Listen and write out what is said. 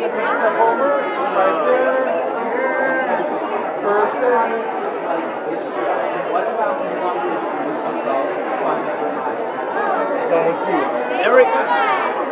Step over, right there. Perfect. Thank you. Erika.